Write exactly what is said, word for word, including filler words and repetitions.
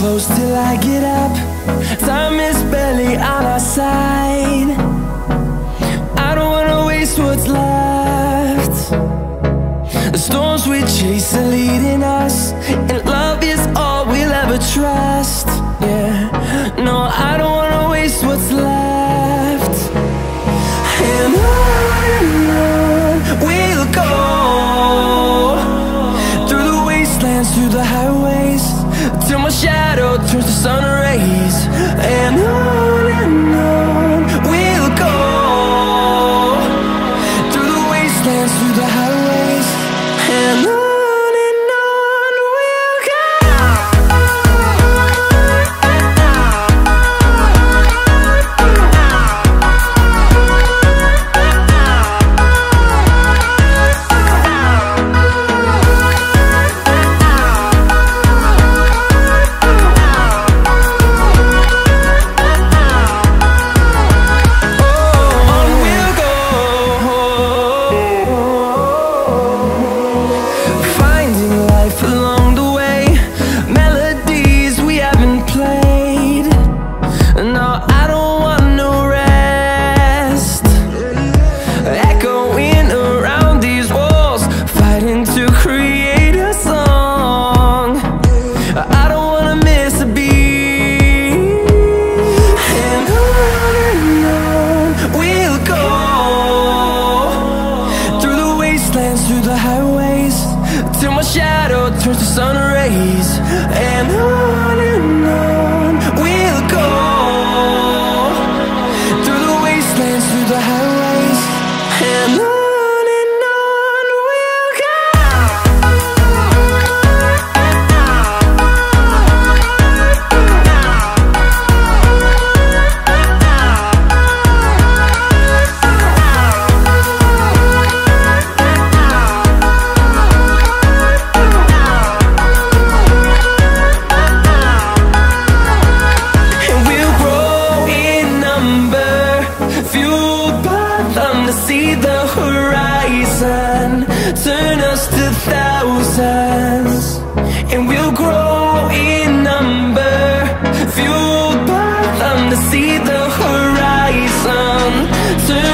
close till I get up. Time is barely on our side. I don't wanna waste what's left. The storms we chase are leading us, and love is all we'll ever trust. Yeah, no, I don't wanna waste what's left. And on and on we'll go, through the wastelands, through the highways, till my shadow turns to sun rays. And on and on we'll go, through the wastelands, through the highways, and on. Through the highways, till my shadow turns to sun rays. And on and on we'll go, through the wastelands, through the highways, and on. See the horizon turn us to thousands, and we'll grow in number, fueled by them to see the horizon turn